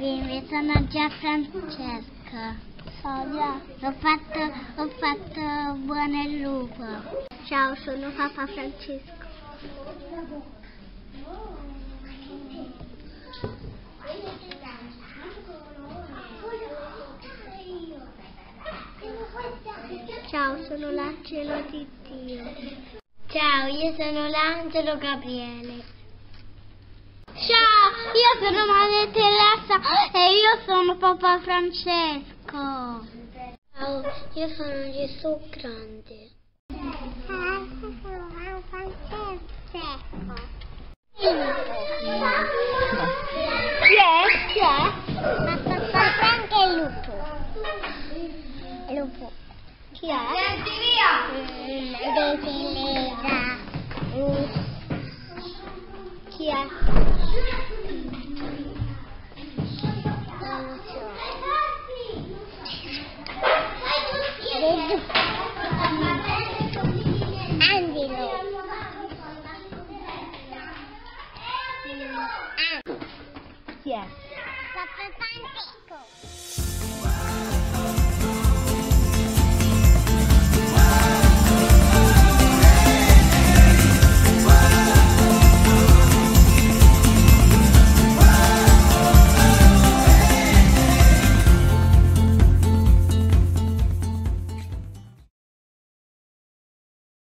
bimbi, sono già Francesca. Sonia. Ho fatto buono il lupo. Ciao, sono papà Francesco. Ciao, sono l'angelo di Dio. Ciao, io sono l'angelo Gabriele. Ciao, io sono Maria Teresa e io sono papà Francesco. Ciao, io sono Gesù Grande. Ciao, sono papà Francesco. Chi è? Ma papà anche il lupo. Il lupo. Chi è? Senti via! Definita. Chi è? Non so. Angelo. Chi è? Papà Francesco.